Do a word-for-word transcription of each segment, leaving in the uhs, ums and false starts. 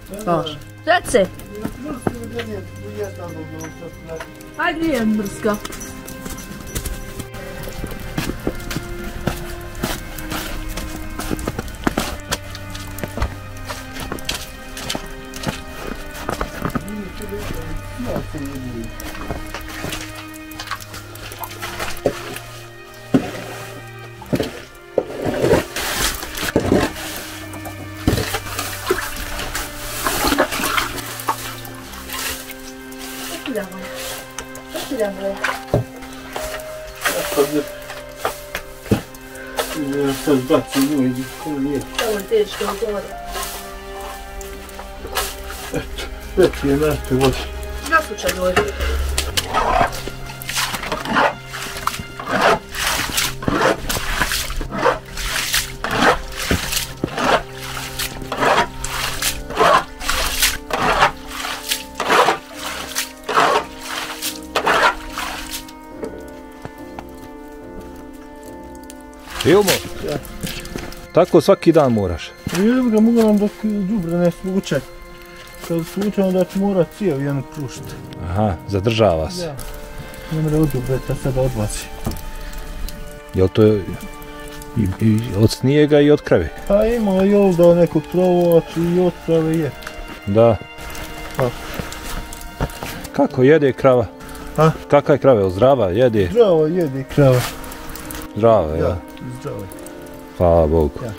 Može. Reci. Ajde, nije mrska. Ja sad bacim nju i ko nije. Ovo je teško gore. Eto, već je mrtve vodi. Naslučaj dođe. Ilmo, ja. Tako svaki dan moraš? Ili ga mogu nam dok đubre ne sluče. Kad sluče onda ću morat cijev jedan prušiti. Aha, zadržava se. Ja. Ne mre od đubreta sada odbaci. Jel to je i, i od snijega i od krave? Pa ima i ovdje nekog provovači i od krave je. Da. Pa. Kako jede krava? A? Kakva je krava? Zdrava jede? Zdrava jede krava. Zdrava, ja. Ja, zdrava. Hvala Bogu. Ja.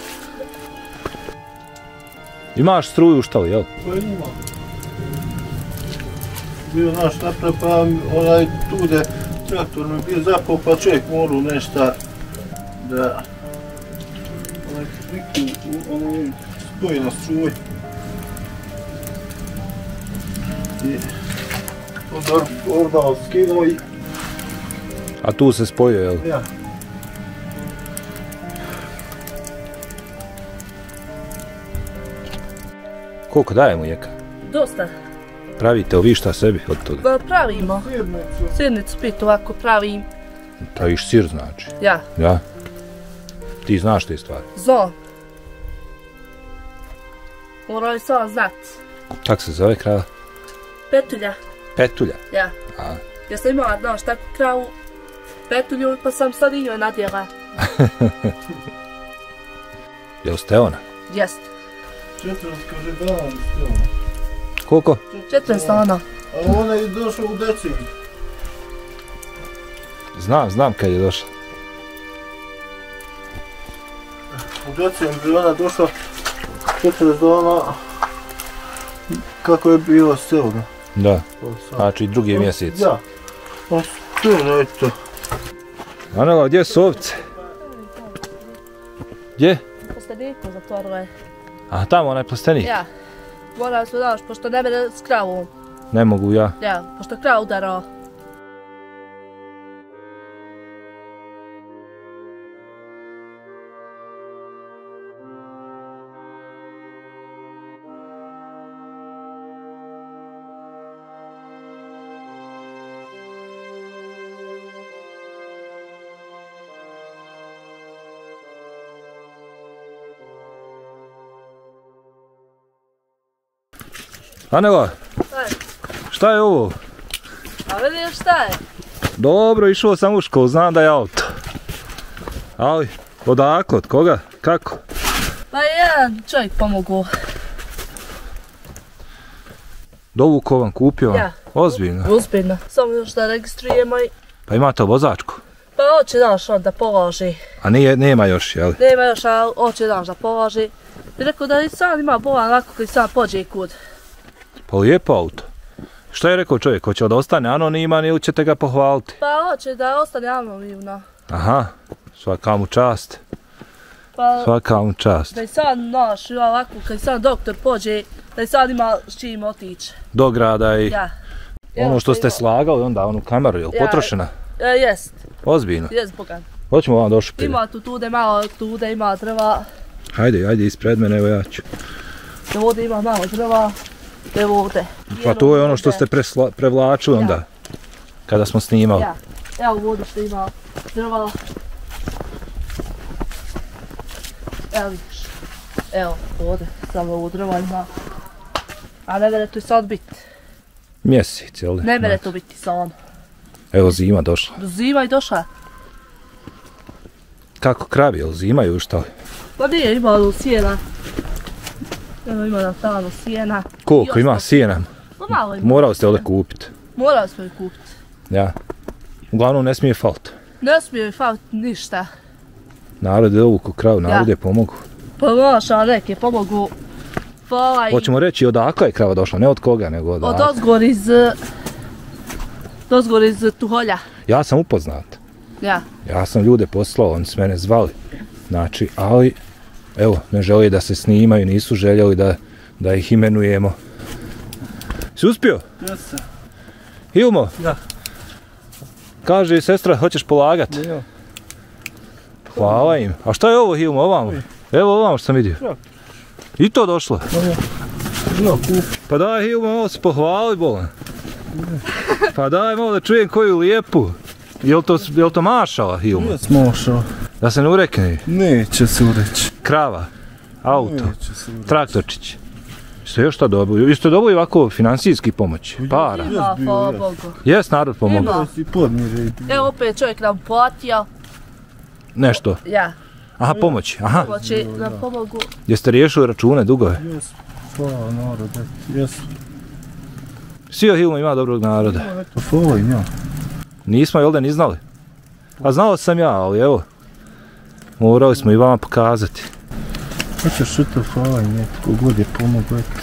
Imaš struju u štali, jel? Pa ima. Bio naš naprav, pa onaj tude traktor mi bio zapao, pa čovjek morao nešto da onaj kliku, onaj spoji na struj. I onda ovdje skinuo i... A tu se spojio, jel? Ja. Koliko daje mlijeka? Dosta. Pravite ovi šta sebi od toga? Pa pravimo. Sirnicu. Sirnicu pit ovako pravim. Praviš sir znači? Ja. Ja? Ti znaš te stvari? Znam. Morali sam znat. Kako se zove krava? Petulja. Petulja? Ja. A. Ja sam imala, znaš, takvu kravu petulju, pa sam sad i njoj nadjela. Jel ste ona? Jest. Četvrska žedana ste ona. Koliko? Četvrsta ona. A ona je došla u decembru. Znam, znam kad je došla. U decembru ona došla četrdeset dana kako je bilo stelno. Da. Znači drugi mjesec. Da. Pa stelno je to. Anela, gdje su ovce? Gdje? Plasteniku zatvorilo je. A tamo onaj plastenik? Ja. Morali smo daš, pošto ne mene s kravom. Ne mogu ja. Ja, pošto krav udarao. Anela, Aj. šta je ovo? A vidiš šta je? Dobro, išao sam u školu, znam da je auto. Ali, odakle, od koga, kako? Pa jedan čovjek pomogao. Dovukao vam, kupio vam? Ja. Ozbiljno? Ozbiljno. Samo još da registrujemo i... Pa imate vozačku? Pa hoće daš on da položi. A nije, nema još, jel? Nema još, ali hoće daš da položi. I rekao da i sam ima bolan ovako koji sam pođe kud. Pa lijepo auto. Šta je rekao čovjek, hoće da ostane anoniman ili ćete ga pohvaliti? Pa hoće da ostane anonimno. Aha, svaka mu čast. Pa Svaka mu čast. da i sam naš ovako kad sam doktor pođe, da i sad ima s čim otići. Do grada i Ja. ono što ste slagali onda, onu kameru, je li Ja. potrošena? E, jest, Ozbiljno. jest bogan. Hoćemo vam došli. Ima tu tude malo tude, ima drva. Hajde, ajde ispred mene, evo ja ću. Evo ovdje ima malo drva. Evo ovdje. Pa to je ono što ste presla, prevlačili onda, Ja. kada smo snimali. Ja. Evo ovdje što ima drva. Evo vidiš. Evo ovdje, samo ovo drva ima. A ne mere tu sad biti. Mjesec, jel? Ne mere tu biti samo. Evo zima došla. Zima i došla. Kako kravi, jel zima i šta? Pa nije imalo sjena. Evo ima nam tamo sjena. Koliko ima sjena? Pa malo ima. Morali ste ovdje kupiti. Morali smo ju kupiti. Ja. Uglavnom ne smije falt. Ne smije ju faliti ništa. Narod je ovuku kravu, narod Ja. je pomogu. Pa maša neke pomogu. Pa ovaj... Hoćemo reći odakle je krava došla, ne od koga, nego od Od ozgor iz... Ozgor iz Tuholja. Ja sam upoznat. Ja. Ja sam ljude poslao, oni su mene zvali. Znači, ali, evo, ne želi da se snimaju, nisu željeli da, da ih imenujemo. Si uspio? Jesam. Hilmo? Ja. Kaže sestra, hoćeš polagat? Ja. Hvala im. A šta je ovo, Hilmo, ovamo? Evo ovamo što sam vidio. I to došlo? Ja, kup. Pa daj Hilmo, malo se pohvali, bolan. Pa daj malo da čujem koju lijepu. Jel to, jel to mašala, Hilmo? Jes mošao. Da se ne urekne. Neće se ureći. Krava, auto, Neće se ureći. traktorčić. Ste još šta dobili? Jeste dobili ovako financijski pomoć? Para? Ima, bio, hvala jes. Bogu. Jes narod pomogu? Ima. Jesi podmire. Evo opet čovjek nam platio. Nešto? Ja. Aha, pomoć. Aha. Pomoći nam pomogu. Jeste riješili račune, dugove? Jes. Hvala narode. Jes. Sio Hilmo ima dobrog naroda. Eto, hvala im ja. Nismo jel da ni znali? A znao sam ja, ali evo. Morali smo i vama pokazati. Hoćeš što hvala im je. Kogod je pomogu, eto.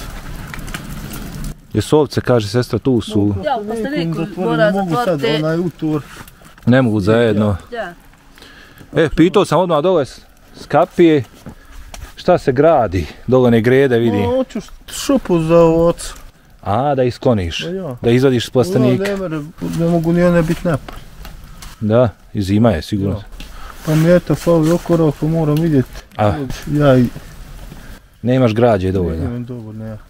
Jesu ovce, kaže sestra, tu su. Ja, u postaniku Zatvorim, mora mogu sad zatvoriti. onaj utor. Ne mogu zajedno. Ja. E, pitao sam odmah dole s s kapije. Šta se gradi? Dole ne grede, vidim. Ma, hoću šupu za ovoca. A, da ih skloniš. Ma ja. Da izvadiš s Ono, plastenika. ne, mere, ne mogu ni one biti napad. Da, i zima je sigurno. Ja. Pa mi eto fali okorao, pa moram vidjeti. A, Ja i... nemaš građe dovoljno. Nemam dovoljno, ja.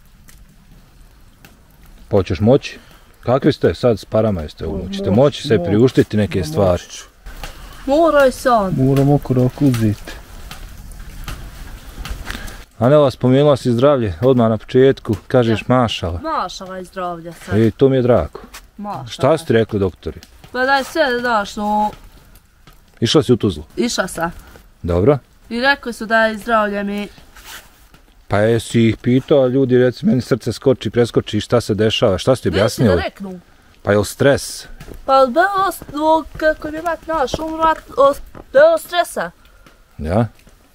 Pa hoćeš moći? Kakvi ste sad s parama jeste ovo? Ćete Moć, moći se moć. priuštiti neke Ma, stvari? moći ću. Moraj sam. Moram okorao uzeti. Anela, spomenula si zdravlje odmah na početku, kažeš mašala. Mašala i zdravlja sad. E, to mi je drago. Mašala. Šta su ti rekli doktori? Pa daj sve, znaš, no, Išla si u Tuzlu? išla sam. Dobro. I rekli su da je zdravlje mi... Pa jesi ih pitao, ljudi reci meni srce skoči, preskoči, šta se dešava, šta su ti Neće da objasnili? reknu. Pa je li stres? Pa bilo, o, kako je mat naš umrat, o, bilo stresa. Ja?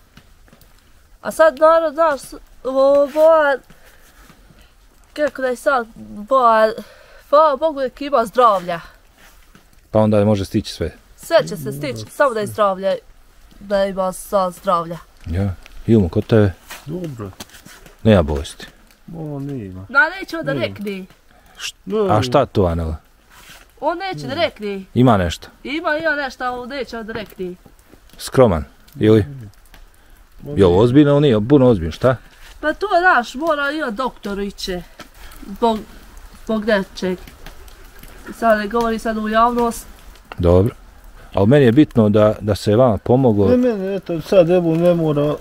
A sad narod, znaš, o, boja, kako da je sad, boja, hvala Bogu da ima zdravlja. Pa onda može stići sve. Sve će se stići, samo da je zdravlje, da ima sad zdravlja. Ja? Ilmo, kod tebe? Dobro. Nema bolesti. Ovo nima. No, neće on da rekni. A šta to, Anela? On neće da rekni. Ima nešto? Ima, ima nešto, ali neće on da rekni. Skroman? Ili? Je ovo ozbiljno ili nije? Puno ozbiljno, šta? Pa to je naš, mora ima doktor iće. Zbog, zbog nečeg. Sad ne govori sad u javnost. Dobro. Ali meni je bitno da, da se vama pomoglo. Ne, meni, eto, sad evo ne mora...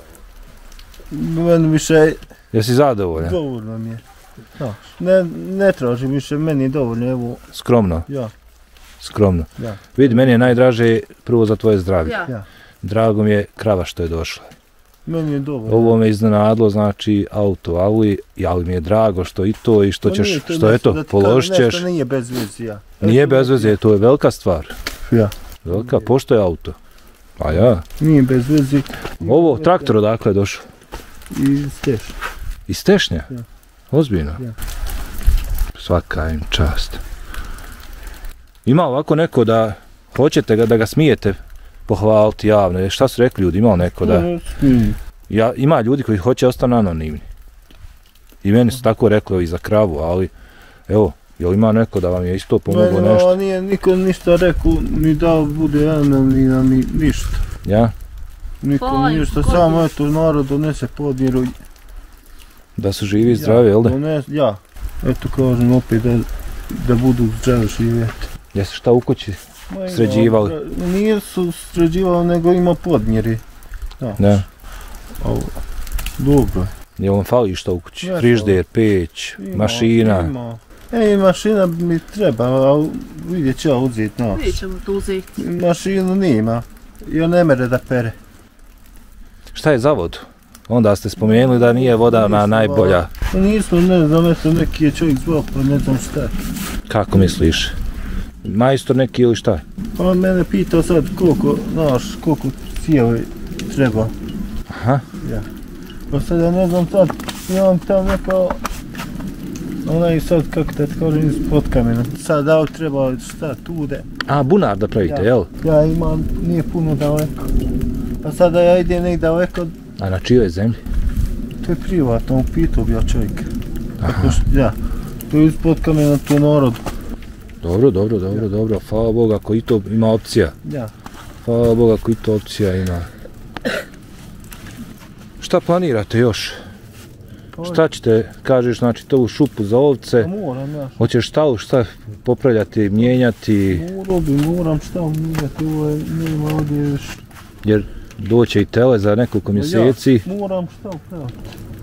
Meni više Jesi zadovoljan? dovoljno mi je. Ja. Ne, ne tražim više, meni je dovoljno, evo, Skromno, ja, skromno. ja, Vidi, meni je najdraže prvo za tvoje zdravlje. Ja. ja. Drago mi je krava što je došla. Meni je dovoljno. Ovo me iznenadilo, znači auto, ali, ali mi je drago što i to i što Pa ćeš, nije to što nešto eto, da ti položit kažem, ćeš. Nešto nije bez veze, ja. Nije Eto, bez veze, to je velika stvar. Ja, Velika, pošto je auto? Pa ja. nije bez veze. Ovo, traktor odakle je došao? I steš. Iz Tešnja? Ja. Ozbiljno? Ja. Svaka im čast. Ima ovako neko da hoćete ga, da ga smijete pohvaliti javno? Šta su rekli ljudi? Ima neko da... Ne smijem. Ja, ima ljudi koji hoće ostati anonimni. I meni su tako rekli i za kravu, ali evo, jel ima neko da vam je isto pomoglo Meni, nešto? a nije niko ništa rekao, ni da bude anonimna, ni ništa. Ja? Niko Pa, ni ništa, god samo je. eto narod donese podmiru. Da su živi i zdravi, jel da? Dones, ja, eto kažem opet da, da budu zdravi živjeti. Jesi šta u kući? Ma ima, Sređivali? Nije su sređivali, nego ima podmjeri. Ja. Da. Ovo, dobro je. Jel vam fali što u kući? Ne Frižder, peć, Ima, mašina. Ima. E, mašina mi treba, ali vidjet ću ja uzeti noć. Vidjet ćemo to uzeti. Mašinu nima. I on ne mere da pere. Šta je za vodu? Onda ste spomenuli da nije voda na najbolja. Pa nismo, ne znam, eto neki je čovjek zvao, pa ne znam šta. Kako misliš? Majstor neki ili šta? Pa on mene pitao sad koliko, znaš, koliko cijevi treba. Aha. Ja. Pa sad ja ne znam sad, imam tam neko, onaj sad, kako te kažem, ispod kamena. Sad da li treba šta tude. A, bunar da pravite, Ja. jel? Ja imam, nije puno daleko. Pa sada ja idem negdje daleko, A na čijoj zemlji? to je privatno, upitao bi ja čovjeka. Aha. Ja, to je ispod kamena, to narod. Dobro, dobro, dobro, dobro. Hvala Boga ako i to ima opcija. Ja. Hvala Boga ako i to opcija ima. Šta planirate još? Pa, Šta ćete, kažeš, znači to u šupu za ovce? Pa moram, ja. Hoćeš šta, šta popravljati, mijenjati? Morao bi, moram šta mijenjati, ovo je, nema ovdje još. Jer doće i tele za nekoliko mjeseci. Ja, moram šta upraviti.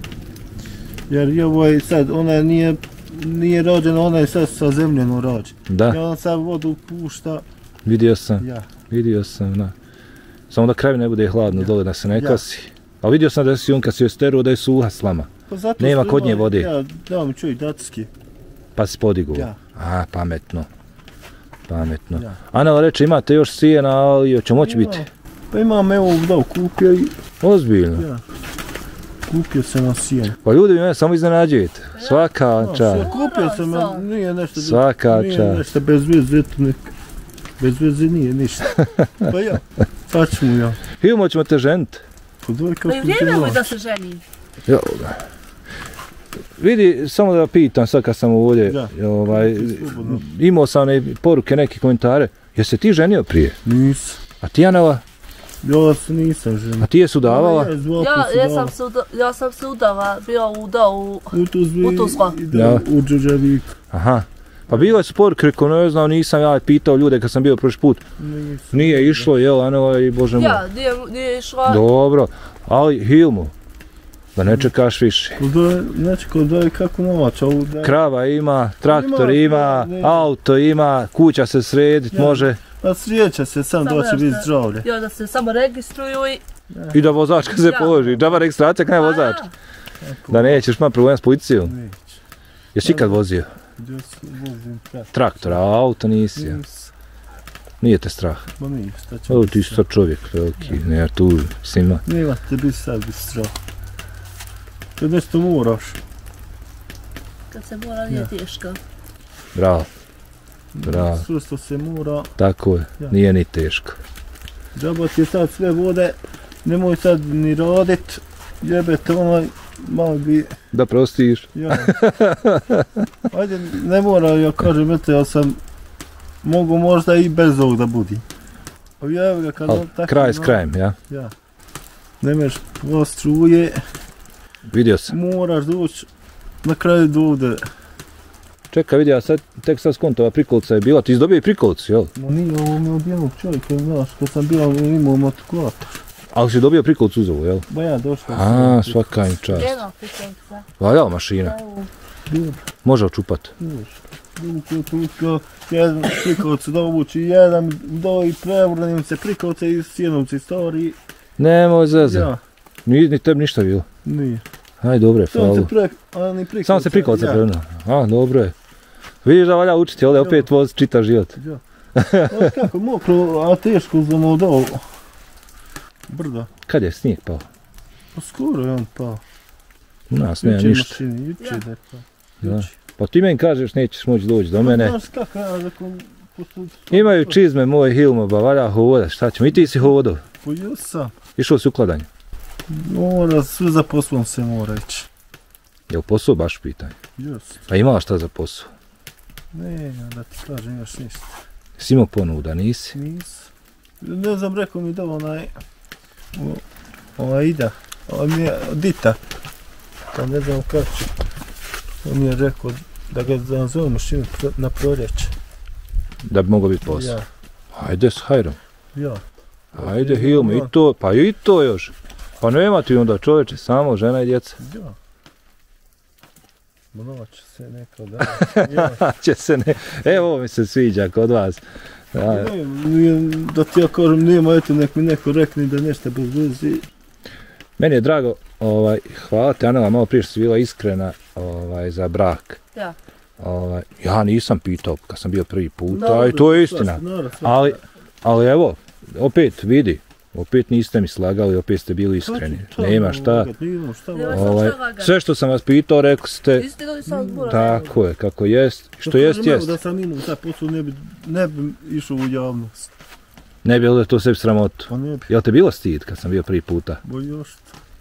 Jer je ovaj sad, ona nije, nije rođena, ona je sad sa zemljenom rođena. Da, I ona sad vodu pušta, vidio sam, ja. vidio sam, da. Samo da kraj ne bude hladno Ja. dole, da se ne Ja. kasi. A vidio sam da si on kad si joj steruo da je suha slama, Pa zato Nema što kod nje ima- vode. Ja, dao mi čovjek datski. pa si podigao. Ja. A, pametno. Pametno. Ja. Anela reče, imate još sijena, ali hoće moći Ima. biti. Pa imam evo dao kupio i Ozbiljno. ja. Kupio sam na sijenu. Pa ljudi vi mene samo iznenađujete. Svaka čast. Kupio sam, Morao a sam. nije nešto, Svaka nije čast. nešto bez veze, eto nek. Bez veze nije ništa. Pa ja, sad ću mu ja. Hilmo ćemo te ženiti. Pa doj Pa kako i ti vrijeme mu volim. da se ženi. Jo, ga. Vidi, samo da pitam sad kad sam ovdje, Da. ovaj, Slobodno. imao sam one poruke, neke komentare. Jesi se ti ženio prije? Nisam. A ti Anela? Ja se nisam A ženio. ti je su davala? Ja, zvala Ja, se ja, dala. sam se uda, ja sam se udala, bio uda u... U Tuzli u Tuzla. i da, Ja. u Đurđeviku. Aha. Pa bilo je su poruke, rekao, ne znam, nisam ja pitao ljude kad sam bio prošli put. Nisam. Nije išlo, jel, Anela i Bože moj. Ja, nije, nije išla. Dobro, ali Hilmu, da ne čekaš više. Kod doj, znači kod doj kako noć, ovu da... Krava ima, traktor Ima, ima, ne. auto ima, kuća se sredit Ja. može A srijeća se sam Samo doći da biti se- zdravlje. Ja, da se samo registruju i... i da vozačka se Ja. položi. Džaba registracija kad je vozač. A, Da nećeš imati problem s policijom. Neće. Jesi ikad vozio? Gdje se vozim traktor. Traktora, a auto nisi. ja. Nis. Nije te strah. Ma nije, šta će Evo biti ti si sad? sad čovjek veliki, ne tu svima. Nema te biti sad biti zdrav. Kad nešto moraš. kad se mora, nije Ja. teško. Bravo, bravo, Sve što se mora. tako je, Ja. nije ni teško. Džaba ti sad sve vode. Nemoj sad ni radit. Jebete onaj, malo bi... Da prostiš. Ja. Ajde, ne mora, ja kažem, eto, ja sam mogu možda i bez ovog da budi. Pa ja ga kad Al, on tako... kraj s no, krajem, ja. Ja. Nemaš struje, Vidio sam. moraš doći na kraju do ovdje. Čekaj, vidi, ja sad, tek sad skontova prikolica je bila, ti si dobio i prikolicu, jel? Ma nije, ovo mi od jednog čovjeka, znaš, kad sam bio imao motokolator. Ali si dobio prikolicu uz ovu, jel? Ba ja došla A, svaka im čast. Jedno pitanca. Valjala mašina, Dobro, može očupat. još. Drugo tutka, jedan prikolicu da obući, jedan do i prevrnim se prikolice i s jednom se stvari. Nemoj zeze, Ja, ni, ni tebi ništa bilo. nije. Aj, dobro je, Samo hvala. se pre, a ni prikolice. Samo se prikolica ja. prevrnula. A, dobro je. Vidiš da valja učiti, ovdje opet voz čita život. Ja. Ovo kako mokro, a teško za od ovo. Brda. Kad je snijeg pao? Pa skoro je on pao. U nas nema Jučer ništa. mašini, jučer Ja. da je pao. Da. Jučer. Pa ti meni kažeš nećeš moći doći do mene. Znaš kako ja, ako... pošto- Imaju čizme moj Hilmo, ba valja hoda, šta ćemo? I ti si hodao. Pojel sam. Išao si ukladanje. Mora, sve za poslom se mora ići. Jel posao baš pitanje? Just. Pa imala šta za posao? Ne, da ti kažem još ništa. Jesi imao ponuda, nisi? Nis. Ne znam, rekao mi da onaj... o- Ova Ida. On mi je Dita. Pa ne znam kako će. On mi je rekao da ga nazovemo šime na proljeće. Da bi mogao biti posao. Ja. Ajde s hajrom. Ja. Ajde Hilmo, i to, pa i to još. Pa nema ti onda čovječe, samo žena i djeca. Ja. Noć se neko da. Će se ne... Evo, ovo mi se sviđa kod vas. Da, Da ti ja kažem, nema, eto, nek mi neko rekne da nešto bez veze. meni je drago, ovaj, hvala te Anela, malo prije što si bila iskrena ovaj, za brak. Ja. Ovaj, ja nisam pitao kad sam bio prvi put, Da, a i to je istina. naravno, Ali, ali evo, opet vidi, opet niste mi slagali, opet ste bili iskreni. Nema šta. Nema šta. Nema Ovaj, sve što sam vas pitao, rekli ste, Istino li sam zbora? tako je, kako jest. Što Da jest, kažem, evo, jest. Da sam imao taj posao, ne bi, ne bi išao u javnost. Ne bi bilo da to sebi sramotu. Pa ne bi. Jel te bilo stid kad sam bio prvi puta? Bo još.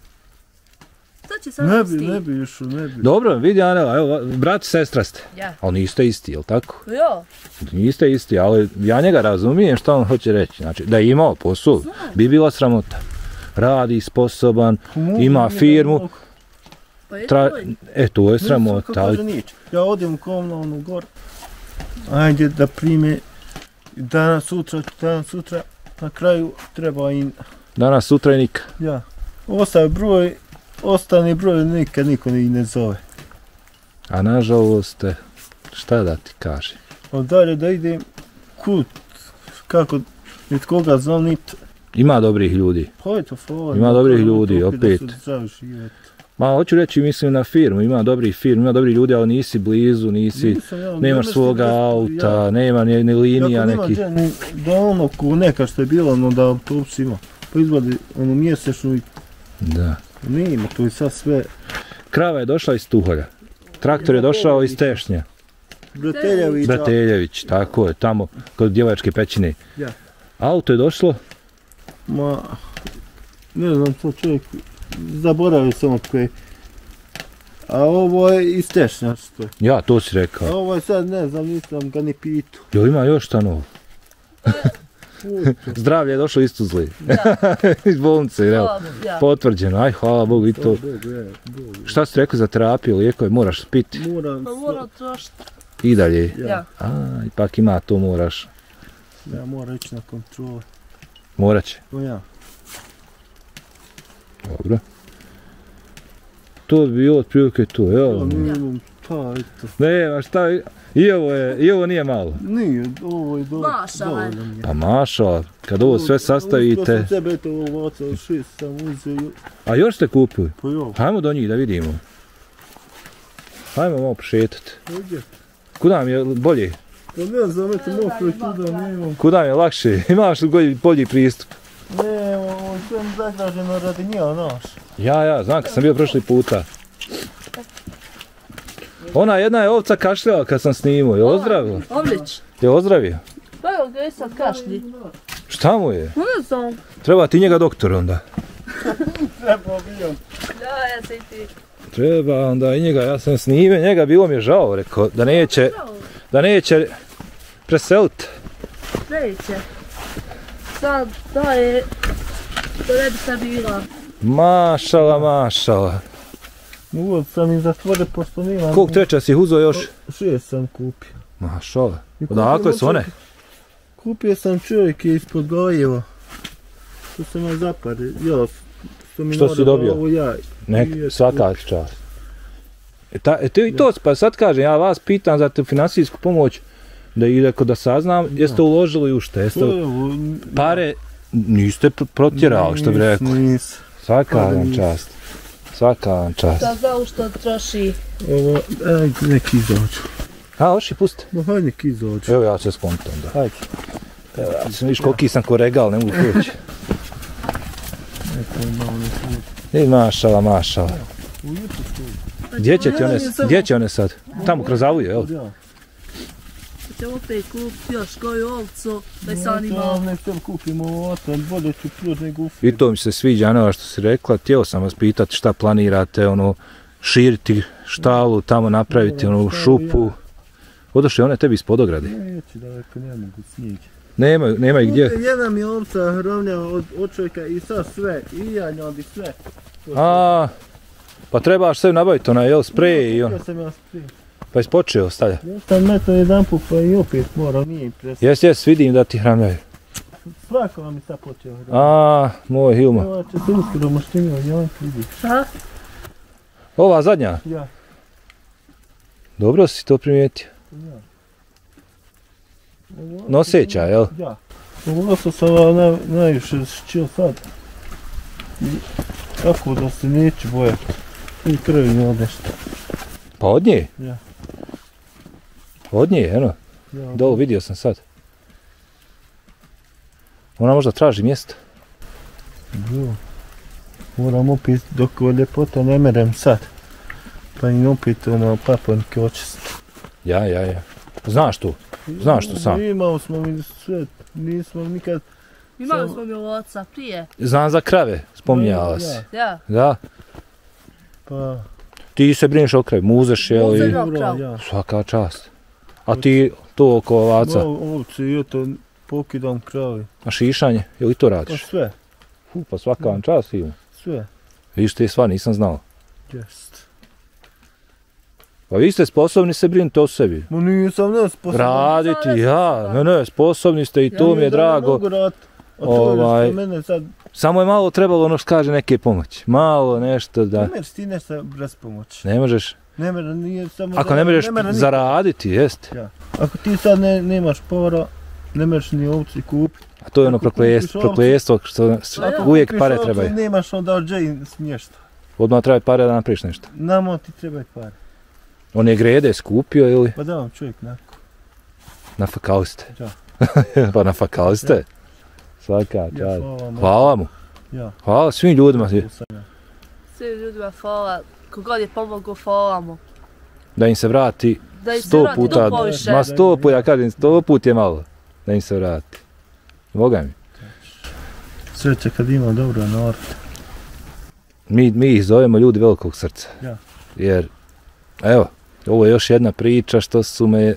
Šta će sad Ne bi, stid? ne bi išao, ne bi. Dobro, vidi Anela, evo, brat i sestra ste. Ja. Ali niste isti, jel tako? Jo. Niste isti, ali ja njega razumijem šta on hoće reći. Znači, da je imao posao, bi bila sramota. Radi, sposoban, ima firmu, Pa je tra... tvoj. e, to je Nisam, sramota, kako ali kaže, nič. Ja odem u komunalnu gor. Ajde da prime. Danas, sutra, danas, sutra. Na kraju treba im, danas, sutra i nikad. ja. Ostaje broj, ostane broj, nikad niko ni ne zove. A nažalost, e, šta da ti kaže? Od dalje da idem kut, kako, nit koga znam, nit. Ima dobrih ljudi. Pa eto, hvala. Ima dobrih ljudi, opet. Da se zdravi život. Ma, hoću reći, mislim na firmu, ima dobrih firmu, ima dobrih ljudi, ali nisi blizu, nisi, Nisam, ja, nemaš ne svoga mislim da- auta, ja- nema ni, ni linija Jako nekih. nema ni da ono ko neka što je bilo, ono da autobus ima. Pa izvadi ono mjesečno i Da. nema, to je sad sve. Krava je došla iz Tuholja. Traktor je došao iz Tešnja. Brateljevića. Brateljević, tako je, tamo kod djevačke pećine. Ja. Auto je došlo, Ma, ne znam to čovjek, zaboravio sam od koje. A ovo je iz Tešnja što je. ja, to si A rekao. ovo je sad ne znam, nisam ga ni pitu. Jo, ima još šta novo. Zdravlje je došlo iz Tuzli. iz bolnice, jel? Hvala, ja. Potvrđeno, aj, hvala Bogu i to. Šta si rekao za terapiju, lijekove, moraš piti Moram Pa sve. moram trošiti. i dalje. Ja. A, ipak ima to, moraš. Ja moram ići na kontrole. Morat će. Pa ja. Dobro. To bi bilo otprilike to, Ja jel? nemam, pa eto. Ne, a šta, i ovo je, i ovo nije malo. Nije, ovo je do, Mašala je. dovoljno mi je. Pa maša, kad ovo sve Ja sastavite, sam tebe eto ovo vacao šest sam uzeo, a još ste kupili? pa jo. Hajmo do njih da vidimo. Hajmo malo pošetati. Ovdje. Kuda mi je bolje? Pa ne znam, eto mokro i tuda nemam. Kuda mi je lakše? Imaš li bolji, bolji pristup? Ne, ovo je sve zagraženo radi njega, naš. Ja, ja, znam kad sam bio prošli puta. Ona jedna je ovca kašljala kad sam snimao, je ozdravila? Omlić. Je ozdravio? Pa evo ga i sad kašlji. Šta mu je? No ne znam. Treba ti njega doktor onda. Treba bi on. Ja, ja se i ti. Treba onda i njega, ja sam snime, njega bilo mi je žao, rekao, da neće, da neće preselit. Neće. Sad daje, to ne bi se bila. Mašala, mašala. Uvod sam im zatvore, pošto nema. Koliko treća si uzeo još? Šest sam kupio. Mašala. I Odakle kupio su one? čovjek- Kupio sam čovjeka ispod Gojeva. To sam ja zapare, ja. Što, mi Što si mora dobio? Ovo ja. Nek, I- svaka čast. E, ta, e, te, i to, pa sad kažem, ja vas pitam za tu financijsku pomoć, da i da saznam, jeste uložili u šta, jeste To u- je ovo, pare, niste pr- protjerali, što bi nis- rekao. nis. Svaka pa da vam nis. čast. Svaka vam čast. Da znao što troši. Ovo, aj, neki izađu. A, oši, pusti. No, hajde neki izađu. Evo ja se skontam da. Hajde. Evo, ja sam viš koliki sam ko regal, ne mogu proći. Eto, malo neki. I mašala, mašala. Ujutro tu. Gdje će ti one, gdje će one sad? Tamo kroz avuje, jel? Ja. Ćemo opet kupiti još koju ovcu, da je sad Ja ima. ne htjeli kupimo ovo, bolje ću proći nego u I to mi se sviđa, ono što si rekla, htio sam vas pitati šta planirate, ono, širiti štalu, tamo napraviti onu šupu. Odošli one tebi iz Podograde? Neće daleko, ne mogu snijeg. Nema, nema i gdje. Jedna mi je ovca rovnjava od, od čovjeka i sad sve, i janjad i sve. A, pa trebaš sve nabaviti, onaj, jel, sprej i on. Ja sam ja sprej. Pa jesi počeo stavlja. Ja sam meto jedan put pa i opet moram, nije impresivno. Jes, jes, vidim da ti hramljaju. Svako vam je sad počeo hrati. A, moj Hilma. Ova će se uskoro maštinio, ja vidi. Šta? Ova zadnja? Ja. Dobro si to primijetio. Ja. Noseća, jel? Ja. Ovo sam vam naj, najviše šćio sad. I tako da se neće bojati. I krvi ne odnešta. Pa od nje? Ja. Od nje, eno. Ja, Dolu vidio sam sad. Ona možda traži mjesto. Jo. Moram opet, dok je ljepota ne merem sad. Pa im opet ono paponke očistiti. Ja, ja, ja. Znaš tu? Znaš tu sam? Imao smo mi sve, nismo nikad... Imali Sam- smo mi oca prije. Znam za krave, spominjala si. Ja. Ja. Da. Pa... Ti se brineš o kravi, muzeš, jel? Muze, i- da. Dobro, krav. ja. Svaka čast. A ti to oko ovaca, O- Ovce i eto, pokidam kravi. a šišanje, jel i to Pa radiš? sve, Hu, pa svaka vam čast ima. sve. Vidiš ti sva, nisam znao. Jest. Pa vi ste sposobni se brinuti o sebi. Ma nisam ne sposoban. Raditi, ja, ne, ne, sposobni ste i to mi je drago. Ja ne a to je Ovaj, što mene sad... Samo je malo trebalo ono što kaže neke pomoći. Malo nešto da... Ne mereš ti nešto bez pomoći. Ne možeš, Ne mere, nije samo... ako da- ne možeš mere ni- zaraditi, jest. Ja. Ako ti sad ne, nemaš para, ne možeš ni ovci kupiti. A to je ono Ako kupiš proklestvo, ovcu- proklestvo što što Ja. uvijek Kupiš pare ovcu, trebaju. Nemaš onda džej smješta. Odmah treba pare da napraviš nešto. Nama ti trebaju pare. On je grede skupio ili Pa da vam čovjek nako. na fakaliste? Ja. Pa na fakaliste? Ja. Svaka Ja, čast. hvala vam. Hvala mu. Ja. Hvala svim ljudima Svim ljudima hvala. Kogod je pomogao, hvala mu. da im se vrati Da im se sto vrati puta, duplo više. ma sto puta, ja kažem sto put je malo da im se vrati. Boga mi. Sreće kad ima dobro narod. Mi, mi ih zovemo ljudi velikog srca. Ja. Jer, evo, ovo je još jedna priča što su me...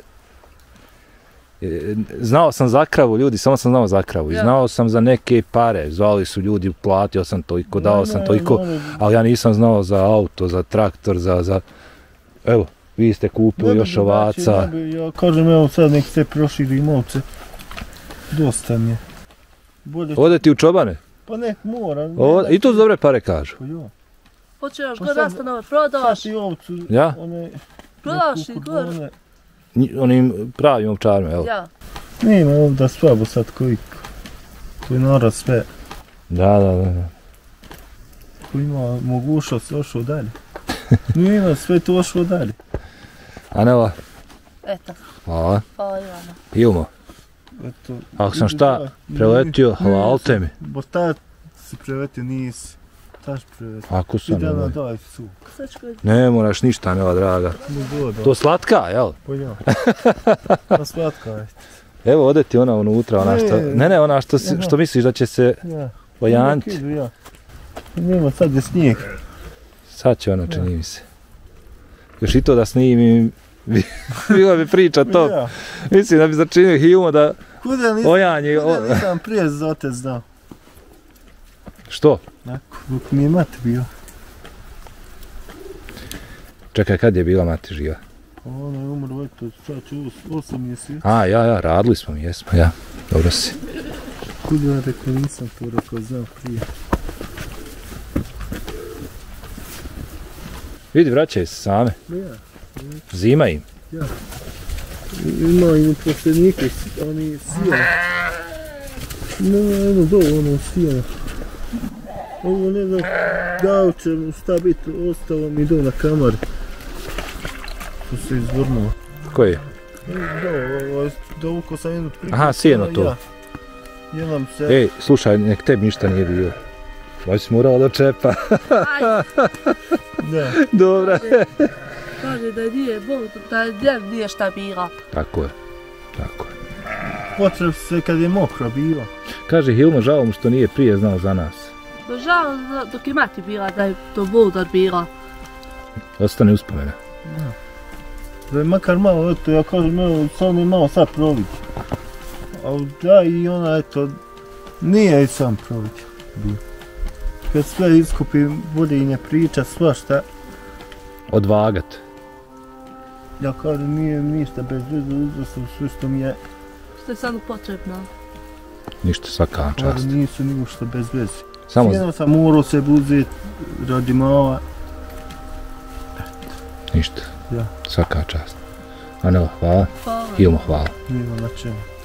e, Znao sam za kravu, ljudi, samo sam znao za kravu. I Ja. znao sam za neke pare, zvali su ljudi, platio sam toliko, dao sam Ne, toliko, ne, ali ja nisam znao za auto, za traktor, za... za... Evo, vi ste kupili ne bi još drugačije, ovaca. ne bi, ja kažem evo sad nek se proširi ovce. Dosta mi je. Bolje, Ode ti u čobane? pa nek mora. ne O, da I tu ti- dobre pare kažu. Pa jo. Hoće još Pa god sad- nastanove, prodavaš. Sad ti ovcu, Ja? one... Prodavaš neku i gor. one- Nji- Onim pravim ovčarima, evo. Ja. Nema ovdje slabo sad koji... Koji narod sve, Da, da, da. da. koji ima mogućnost ošao dalje. Nema sve to ošao dalje. Anela, Eto, hvala. hvala Ivana. Ilmo, Eto, ako sam idi šta da, preletio, nisam. halalte mi. Bo ta si preletio, nisi. Taš preletio. Ako sam, Ide na nemoj. daj su. Srečko, Ne moraš ništa, Anela, draga. Ne god, To slatka, jel? Pa ja. Pa slatka je. Evo, ode ti ona unutra, ona što... Ne. Ne, ne, ona što, si- Aha. što misliš da će se Ja. ojanti. Idu, ja. Nema sad je snijeg. Sad će ona, čini mi se. Još i to da snimim, bi- bila bi priča to. Ja. Mislim da bi začinio Hilmo da Kuda nisam, ojanje... kuda O... nisam prije za otec znao. Što? Nako, dok mi je mati bio. Čekaj, kad je bila mati živa? Pa ona je umrla, eto, sad će os- osam mjeseci. A, ja, ja, radili smo mi, jesmo, ja. Dobro si. Kuda ja rekao, nisam to rekao, znao prije. Vidi, vraćaj se same. Pa ja. Zima im. Ima i posljednike, oni sijali. No, ono do, ono sijali. Ovo ne znam, dao će mu šta biti, ostalo mi do na kamari. To se izvrnulo. Koji je? Da, ovo, dovukao sam jednu priku. Aha, sjeno to. Ja. Jednom se... Ej, slušaj, nek tebi ništa nije bilo. Baš si morala do čepa. Ajde, Da. Dobra. kaže da nije Bog, da njem nije šta bila. Tako je. Tako je. Potreb se kad je mokro bilo. Kaže Hilmo, žao mu što nije prije znao za nas. No žao da- dok je mati bila da je to Bogdan bila. Ostane uspomena. Da je makar malo, eto, ja kažem, evo, sad mi malo sad proviđa. A da, i ona, eto, nije i sam proviđa. Kad sve iskupim, bolje i ne priča, svašta. Odvagat. Ja kažem, nije ništa bez veze, uzeo sam sve što mi je. Što je samo potrebno. Ništa, svaka vam čast. Kažem, nisu ništa bez veze. Samo Jedno sam morao se uzeti radi mala. ništa. Ja. Svaka čast. Anela, hvala. Hvala. Ilmo, hvala. Nima na čemu.